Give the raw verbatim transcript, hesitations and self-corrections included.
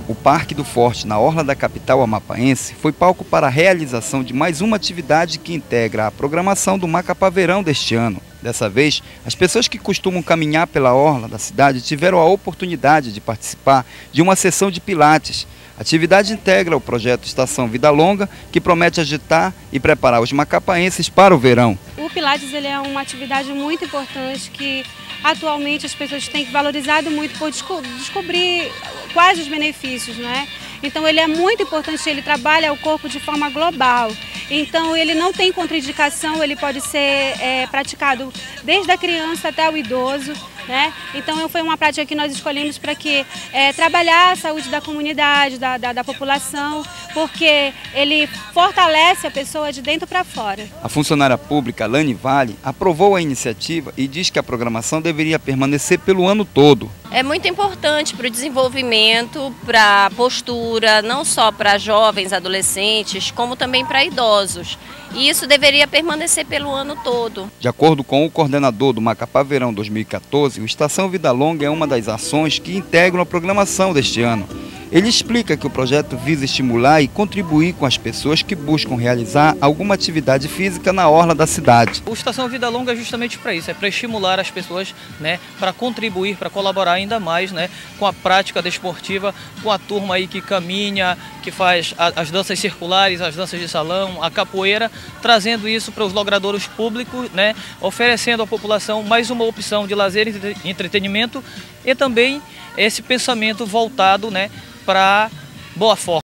O Parque do Forte, na orla da capital amapaense, foi palco para a realização de mais uma atividade que integra a programação do Macapá Verão deste ano. Dessa vez, as pessoas que costumam caminhar pela orla da cidade tiveram a oportunidade de participar de uma sessão de pilates. A atividade integra o projeto Estação Vida Longa, que promete agitar e preparar os macapaenses para o verão. O Pilates ele é uma atividade muito importante que atualmente as pessoas têm valorizado muito por desco descobrir quais os benefícios, não é? Então ele é muito importante, ele trabalha o corpo de forma global. Então ele não tem contraindicação, ele pode ser é, praticado desde a criança até o idoso, né? Então foi uma prática que nós escolhemos para que é, trabalhar a saúde da comunidade, da, da, da população, porque ele fortalece a pessoa de dentro para fora. A funcionária pública Lani Vale aprovou a iniciativa e diz que a programação deveria permanecer pelo ano todo. É muito importante para o desenvolvimento, para a postura, não só para jovens, adolescentes, como também para idosos. E isso deveria permanecer pelo ano todo. De acordo com o coordenador do Macapá Verão dois mil e quatorze, o Estação Vida Longa é uma das ações que integram a programação deste ano. Ele explica que o projeto visa estimular e contribuir com as pessoas que buscam realizar alguma atividade física na orla da cidade. O Estação Vida Longa é justamente para isso, é para estimular as pessoas, né, para contribuir, para colaborar ainda mais, né, com a prática desportiva, com a turma aí que caminha, que faz as danças circulares, as danças de salão, a capoeira, trazendo isso para os logradouros públicos, né, oferecendo à população mais uma opção de lazer e entretenimento e também esse pensamento voltado, né, para boa forma.